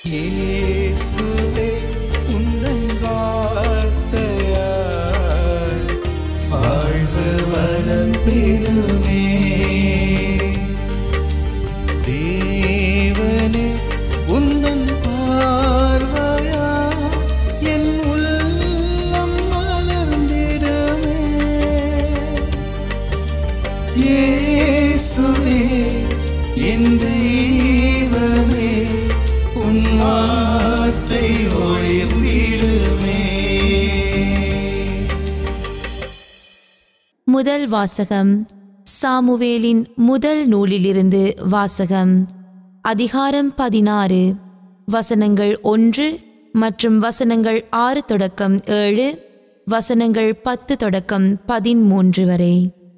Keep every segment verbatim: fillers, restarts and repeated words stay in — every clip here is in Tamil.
இயேசுவே உந்தன் வார்த்தையால் வாழ்வு வளம் பெறுமே. தேவனே உந்தன் பார்வையா என் உள்ளம் மலர்ந்திடுமே. இயேசுவே என் தெய்வமே உன் வார்த்தை ஒளிர்ந்திடுமே. முதல் வாசகம். சாமுவேலின் முதல் நூலிலிருந்து வாசகம். அதிகாரம் பதினாறு, வசனங்கள் ஒன்று மற்றும் வசனங்கள் ஆறு தொடக்கம் ஏழு, வசனங்கள் பத்து தொடக்கம் பதிமூன்று வரை.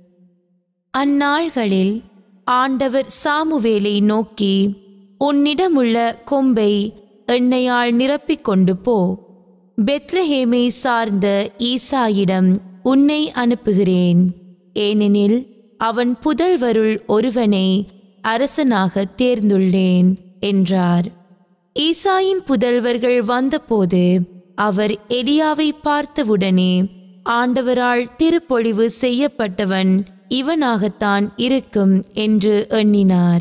அந்நாள்களில் ஆண்டவர் சாமுவேலை நோக்கி, உன்னிடமுள்ள கொம்பை எண்ணெயால் நிரப்பிக் கொண்டு போ, பெத்லஹேமை சார்ந்த ஈசாயிடம் உன்னை அனுப்புகிறேன். ஏனெனில் அவன் புதல்வருள் ஒருவனை அரசனாக தேர்ந்துள்ளேன் என்றார். ஈசாயின் புதல்வர்கள் வந்தபோது அவர் எலியாவை பார்த்தவுடனே, ஆண்டவரால் திருப்பொழிவு செய்யப்பட்டவன் இவனாகத்தான் இருக்கும் என்று எண்ணினார்.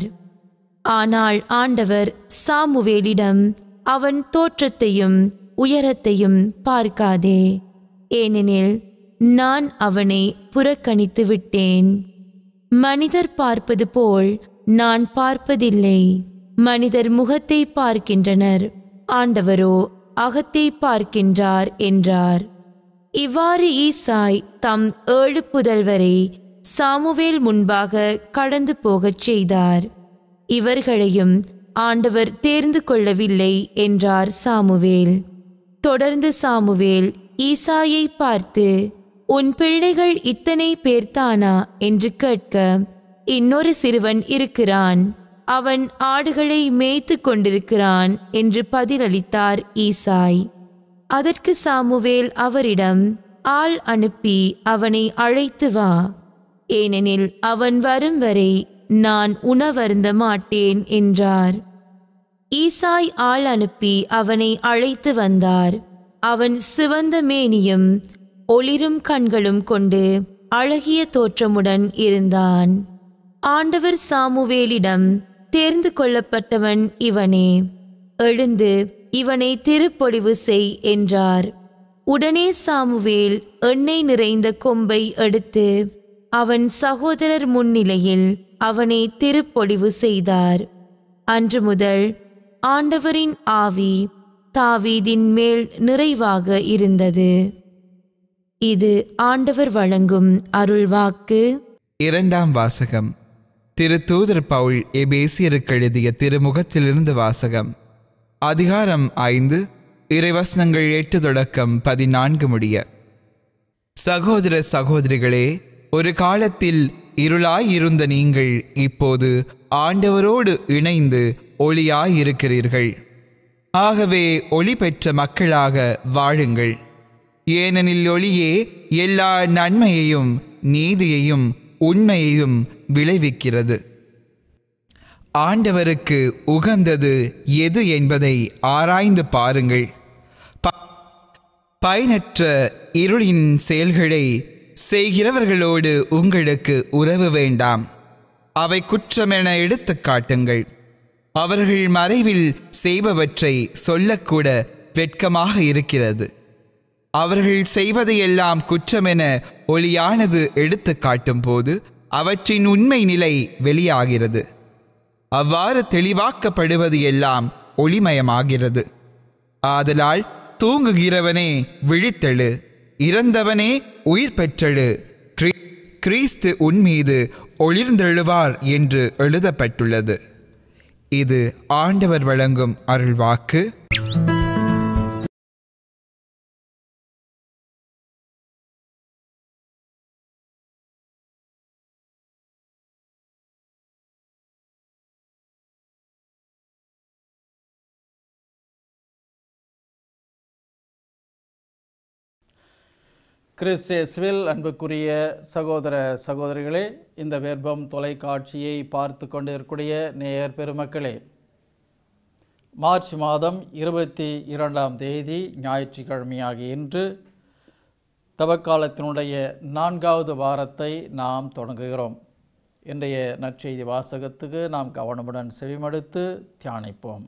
ஆனால் ஆண்டவர் சாமுவேலிடம், அவன் தோற்றத்தையும் உயரத்தையும் பார்க்காதே, ஏனெனில் நான் அவனை புறக்கணித்து விட்டேன். மனிதர் பார்ப்பது போல் நான் பார்ப்பதில்லை. மனிதர் முகத்தை பார்க்கின்றனர், ஆண்டவரோ அகத்தை பார்க்கின்றார் என்றார். இவ்வாறு ஈசாய் தம் ஏழு புதல்வரை சாமுவேல் முன்பாக கடந்து போகச் செய்தார். இவர்களையும் ஆண்டவர் தேர்ந்து கொள்ளவில்லை என்றார் சாமுவேல். தொடர்ந்து சாமுவேல் ஈசாயை பார்த்து, உன் பிள்ளைகள் இத்தனை பேர்தானா என்று கேட்க, இன்னொரு சிறுவன் இருக்கிறான், அவன் ஆடுகளை மேய்த்து கொண்டிருக்கிறான் என்று பதிலளித்தார் ஈசாய். அதற்கு சாமுவேல் அவரிடம், ஆள் அனுப்பி அவனை அழைத்து வா, ஏனெனில் அவன் வரும் வரை நான் உணவருந்த மாட்டேன் என்றார். ஈசாய் ஆள் அனுப்பி அவனை அழைத்து வந்தார். அவன் சிவந்த மேனியும் ஒளிரும் கண்களும் கொண்டு அழகிய தோற்றமுடன் இருந்தான். ஆண்டவர் சாமுவேலிடம், தேர்ந்து கொள்ளப்பட்டவன் இவனே, எழுந்து இவனை திருப்பொழிவு செய் என்றார். உடனே சாமுவேல் எண்ணெய் நிறைந்த கொம்பை எடுத்து அவன் சகோதரர் முன்னிலையில் அவனை திருப்பொழிவு செய்தார். அன்று முதல் ஆண்டவரின் ஆவி தாவீதின் மேல் நிறைவாக இருந்தது. இது ஆண்டவர் வழங்கும் அருள்வாக்கு. இரண்டாம் வாசகம். திருத்தூதர் பவுல் எபேசியருக்கு எழுதிய திருமுகத்திலிருந்து வாசகம். அதிகாரம் ஐந்து, இறைவசனங்கள் எட்டு தொடக்கம் பதினான்கு முடிய. சகோதர சகோதரிகளே, ஒரு காலத்தில் இருளாயிருந்த நீங்கள் இப்போது ஆண்டவரோடு இணைந்து ஒளியாயிருக்கிறீர்கள். ஆகவே ஒளி பெற்ற மக்களாக வாழுங்கள். ஏனெனில் ஒளியே எல்லா நன்மையையும் நீதியையும் உண்மையையும் விளைவிக்கிறது. ஆண்டவருக்கு உகந்தது எது என்பதை ஆராய்ந்து பாருங்கள். பயனற்ற இருளின் செயல்களை செய்கிறவர்களோடு உங்களுக்கு உறவு வேண்டாம். அவை குற்றமென எடுத்து காட்டுங்கள். அவர்கள் மறைவில் செய்பவற்றை சொல்லக்கூட வெட்கமாக இருக்கிறது. அவர்கள் செய்வதையெல்லாம் குற்றமென ஒளியானது எடுத்து காட்டும் போது அவற்றின் உண்மை நிலை வெளியாகிறது. அவ்வாறு தெளிவாக்கப்படுவது எல்லாம் ஒளிமயமாகிறது. ஆதலால் தூங்குகிறவனே விழித்தெழு, இறந்தவனே உயிர் பெற்றெழு, கிறிஸ்து உன்மீது ஒளிர்ந்தெழுவார் என்று எழுதப்பட்டுள்ளது. இது ஆண்டவர் வழங்கும் அருள்வாக்கு. கிறிஸ்துவில் அன்புக்குரிய சகோதர சகோதரிகளே, இந்த வேர்பம் தொலைக்காட்சியை பார்த்து கொண்டு இருக்கக்கூடிய நேயர் பெருமக்களே, மார்ச் மாதம் இருபத்தி இரண்டாம் தேதி ஞாயிற்றுக்கிழமையாகிய இன்று தவக்காலத்தினுடைய நான்காவது வாரத்தை நாம் தொடங்குகிறோம். இன்றைய நற்செய்தி வாசகத்துக்கு நாம் கவனமுடன் செவிமடுத்து தியானிப்போம்.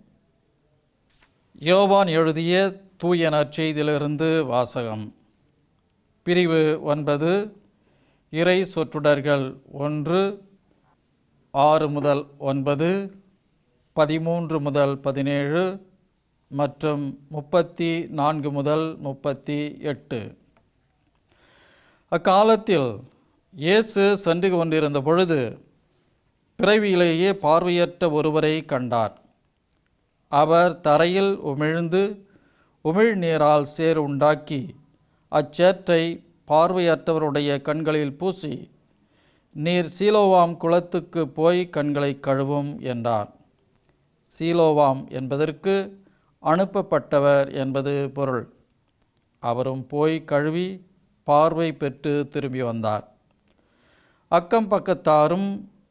யோவான் எழுதிய தூய நற்செய்தியிலிருந்து வாசகம். பிரிவு ஒன்பது. இறை சொற்றொடர்கள் ஒன்று, ஆறு முதல் ஒன்பது, பதிமூன்று முதல் பதினேழு மற்றும் முப்பத்தி நான்கு முதல் முப்பத்தி எட்டு. அக்காலத்தில் இயேசு சென்று கொண்டிருந்த பொழுது பிறவியிலேயே பார்வையற்ற ஒருவரை கண்டார். அவர் தரையில் உமிழ்ந்து உமிழ்நீரால் சேறு உண்டாக்கி அச்சேற்றை பார்வையற்றவருடைய கண்களில் பூசி, நீர் சீலோவாம் குளத்துக்கு போய் கண்களை கழுவும் என்றார். சீலோவாம் என்பதற்கு அனுப்பப்பட்டவர் என்பது பொருள். அவரும் போய் கழுவி பார்வை பெற்று திரும்பி வந்தார். அக்கம் பக்கத்தாரும்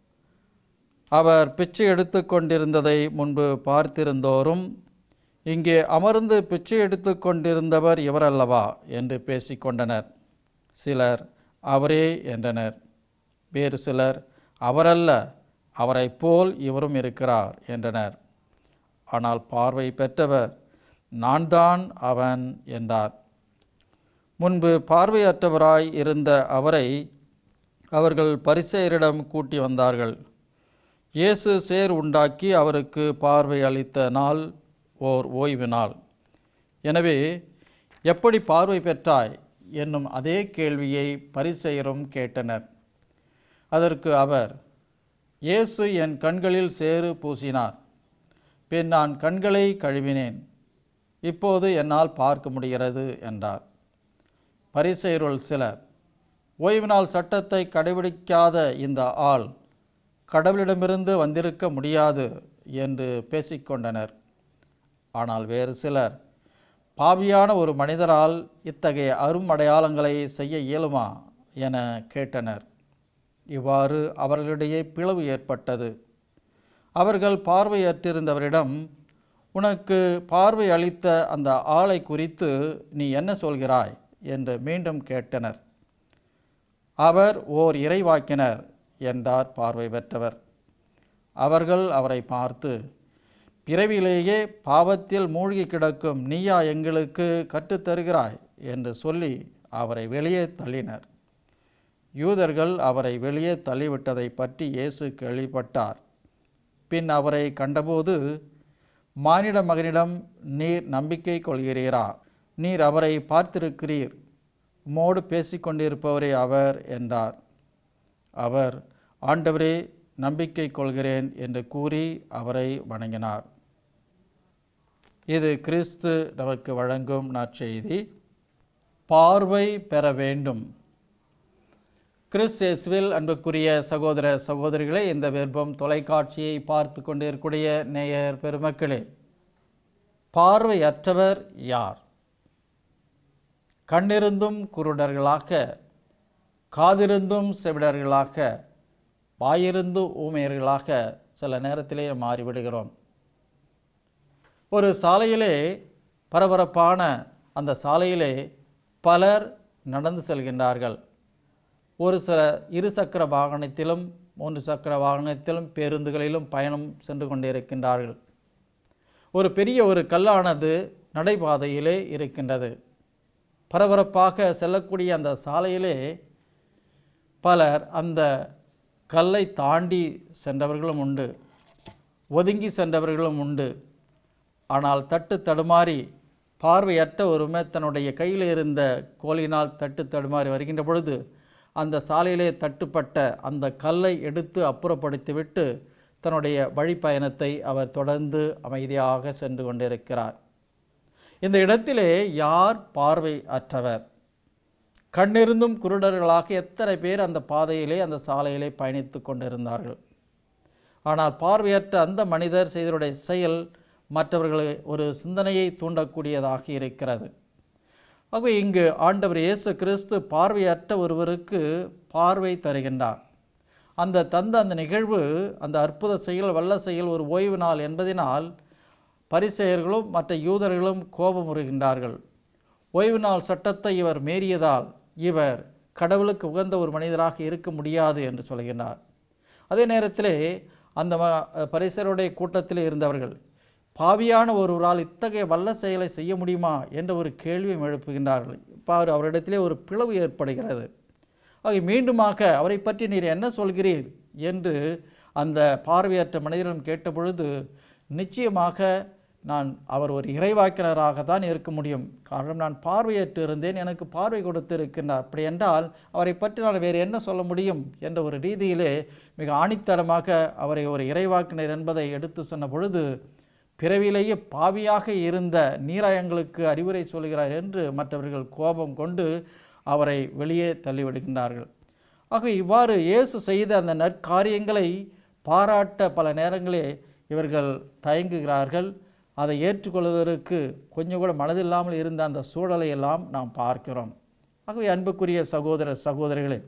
அவர் பிச்சை எடுத்து கொண்டிருந்ததை முன்பு பார்த்திருந்தோரும், இங்கே அமர்ந்து பிச்சை எடுத்து கொண்டிருந்தவர் இவரல்லவா என்று பேசிக்கொண்டனர். சிலர் அவரே என்றனர். வேறு சிலர் அவரல்ல, அவரை போல் இவரும் இருக்கிறார் என்றனர். ஆனால் பார்வை பெற்றவர் நான் தான் அவன் என்றார். முன்பு பார்வையற்றவராய் இருந்த அவரை அவர்கள் பரிசேயரிடம் கூட்டி வந்தார்கள். இயேசு சேர் உண்டாக்கி அவருக்கு பார்வை அளித்த நாள் ஓர் ஓய்வு நாள். எனவே எப்படி பார்வை பெற்றாய் என்னும் அதே கேள்வியை பரிசேயரும் கேட்டனர். அதற்கு அவர், இயேசு என் கண்களில் சேறு பூசினார். பின் நான் கண்களை கழுவினேன். இப்போது என்னால் பார்க்க முடிகிறது என்றார். பரிசேயருள் சிலர், ஓய்வு நாள் சட்டத்தை கடைபிடிக்காத இந்த ஆள் கடவுளிடமிருந்து வந்திருக்க முடியாது என்று பேசிக்கொண்டனர். ஆனால் வேறு சிலர், பாவியான ஒரு மனிதரால் இத்தகைய அரும் அடையாளங்களை செய்ய இயலுமா என கேட்டனர். இவ்வாறு அவர்களிடையே பிளவு ஏற்பட்டது. அவர்கள் பார்வையற்றிருந்தவரிடம், உனக்கு பார்வை அளித்த அந்த ஆளை குறித்து நீ என்ன சொல்கிறாய் என்று மீண்டும் கேட்டனர். அவர் ஓர் இறைவாக்கினர் என்றார் பார்வை பெற்றவர். அவர்கள் அவரை பார்த்து, பிறவிலேயே பாவத்தில் மூழ்கி கிடக்கும் நீயா எங்களுக்கு கற்றுத்தருகிறாய் என்று சொல்லி அவரை வெளியே தள்ளினர். யூதர்கள் அவரை வெளியே தள்ளிவிட்டதை பற்றி இயேசு கேள்விப்பட்டார். பின் அவரை கண்டபோது, மானிட மகனிடம் நீர் நம்பிக்கை கொள்கிறீரா? நீர் அவரை பார்த்திருக்கிறீர், உம்மோடு பேசிக்கொண்டிருப்பவரே அவர் என்றார். அவர், ஆண்டவரே, நம்பிக்கை கொள்கிறேன் என்று கூறி அவரை வணங்கினார். இது கிறிஸ்து நமக்கு வழங்கும் நற்செய்தி. பார்வை பெற வேண்டும். கிறிஸ்து இயேசுவில் அன்புக்குரிய சகோதர சகோதரிகளே, இந்த விருப்பம் தொலைக்காட்சியை பார்த்து கொண்டிருக்கூடிய நேயர் பெருமக்களே, பார்வையற்றவர் யார்? கண்ணிருந்தும் குருடர்களாக, காதிருந்தும் செவிடர்களாக, வாயிருந்து ஊமையர்களாக சில நேரத்திலே மாறிவிடுகிறோம். ஒரு சாலையிலே, பரபரப்பான அந்த சாலையிலே பலர் நடந்து செல்கின்றார்கள். ஒரு சில இரு சக்கர வாகனத்திலும் மூன்று சக்கர வாகனத்திலும் பேருந்துகளிலும் பயணம் சென்று கொண்டிருக்கின்றார்கள். ஒரு பெரிய ஒரு கல்லானது நடைபாதையிலே இருக்கின்றது. பரபரப்பாக செல்லக்கூடிய அந்த சாலையிலே பலர் அந்த கல்லை தாண்டி சென்றவர்களும் உண்டு, ஒதுங்கி சென்றவர்களும் உண்டு. ஆனால் தட்டு தடுமாறி பார்வையற்ற ஒருமே தன்னுடைய கையில் இருந்த கோலினால் தட்டு தடுமாறி வருகின்ற பொழுது அந்த சாலையிலே தட்டுப்பட்ட அந்த கல்லை எடுத்து அப்புறப்படுத்திவிட்டு தன்னுடைய வழிப்பயணத்தை அவர் தொடர்ந்து அமைதியாக சென்று கொண்டிருக்கிறார். இந்த இடத்திலே யார் பார்வை அற்றவர்? கண்ணிருந்தும் குருடர்களாக எத்தனை பேர் அந்த பாதையிலே அந்த சாலையிலே பயணித்து கொண்டிருந்தார்கள். ஆனால் பார்வையற்ற அந்த மனிதர் செய்தவருடைய செயல் மற்றவர்களை ஒரு சிந்தனையை தூண்டக்கூடியதாக இருக்கிறது. ஆகவே இங்கு ஆண்டவர் இயேசு கிறிஸ்து பார்வையற்ற ஒருவருக்கு பார்வை தருகின்றார். அந்த தந்த அந்த நிகழ்வு, அந்த அற்புத செயல், வல்ல செயல் ஒரு ஓய்வு நாள் என்பதனால் பரிசேயர்களும் மற்ற யூதர்களும் கோபமுறுகின்றார்கள். ஓய்வு நாள் சட்டத்தை இவர் மீறியதால் இவர் கடவுளுக்கு உகந்த ஒரு மனிதராக இருக்க முடியாது என்று சொல்கின்றார். அதே நேரத்திலே அந்த பரிசேயருடைய கூட்டத்தில் இருந்தவர்கள் பாவியான ஒருவரால் இத்தகைய வல்ல செயலை செய்ய முடியுமா என்ற ஒரு கேள்வியும் எழுப்புகின்றார்கள். பாரு, அவரிடத்திலே ஒரு பிளவு ஏற்படுகிறது. ஆக மீண்டுமாக அவரை பற்றி நீர் என்ன சொல்கிறீர் என்று அந்த பார்வையற்ற மனிதரிடம் கேட்டபொழுது, நிச்சயமாக நான் அவர் ஒரு இறைவாக்கினராக தான் இருக்க முடியும், காரணம் நான் பார்வையற்று இருந்தேன், எனக்கு பார்வை கொடுத்து இருக்கின்றார், அப்படி என்றால் அவரை பற்றி நான் வேறு என்ன சொல்ல முடியும் என்ற ஒரு ரீதியிலே மிக ஆணித்தரமாக அவரை ஒரு இறைவாக்கினர் என்பதை எடுத்து சொன்ன பொழுது, பிறவிலேயே பாவியாக இருந்த நீராயங்களுக்கு அறிவுரை சொல்கிறார் என்று மற்றவர்கள் கோபம் கொண்டு அவரை வெளியே தள்ளிவிடுகின்றார்கள். ஆக இவ்வாறு இயேசு செய்த அந்த நற்காரியங்களை பாராட்ட பல நேரங்களே இவர்கள் தயங்குகிறார்கள். அதை ஏற்றுக்கொள்வதற்கு கொஞ்சம் கூட மனதில்லாமல் இருந்த அந்த சூழலை எல்லாம் நாம் பார்க்கிறோம். ஆகவே அன்புக்குரிய சகோதர சகோதரிகளே,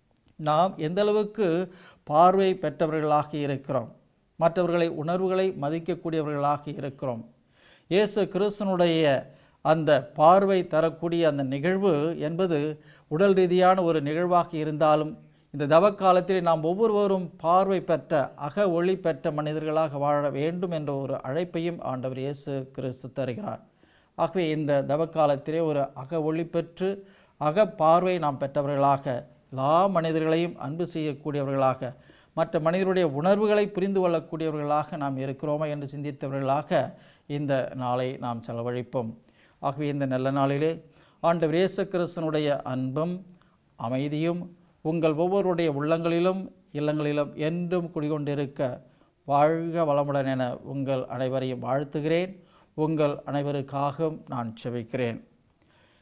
நாம் எந்தளவுக்கு பார்வை பெற்றவர்களாக இருக்கிறோம், மற்றவர்களை உணர்வுகளை மதிக்கக்கூடியவர்களாக இருக்கிறோம். இயேசு கிறிஸ்துனுடைய அந்த பார்வை தரக்கூடிய அந்த நிகழ்வு என்பது உடல் ரீதியான ஒரு நிகழ்வாக இருந்தாலும், இந்த தவக்காலத்தில் நாம் ஒவ்வொருவரும் பார்வை பெற்ற அக ஒளி பெற்ற மனிதர்களாக வாழ வேண்டும் என்ற ஒரு அழைப்பையும் ஆண்டவர் இயேசு கிறிஸ்து தருகிறார். ஆகவே இந்த தவக்காலத்திலே ஒரு அக ஒளி பெற்று அக பார்வை நாம் பெற்றவர்களாக, எல்லா மனிதர்களையும் அன்பு செய்யக்கூடியவர்களாக, மற்ற மனிதருடைய உணர்வுகளை புரிந்து கொள்ளக்கூடியவர்களாக நாம் இருக்கிறோமா என்று சிந்தித்தவர்களாக இந்த நாளை நாம் செலவழிப்போம். ஆகவே இந்த நல்ல நாளிலே ஆண்டவர் இயேசு கிறிஸ்துவினுடைய அன்பும் அமைதியும் உங்கள் ஒவ்வொருடைய உள்ளங்களிலும் இல்லங்களிலும் என்றும் குடிகொண்டிருக்க வாழ்க வளமுடன் என உங்கள் அனைவரையும் வாழ்த்துகிறேன். உங்கள் அனைவருக்காகவும் நான் செபிக்கிறேன்.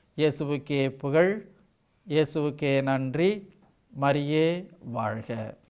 இயேசுவுக்கே புகழ், இயேசுவுக்கே நன்றி. மரியே வாழ்க.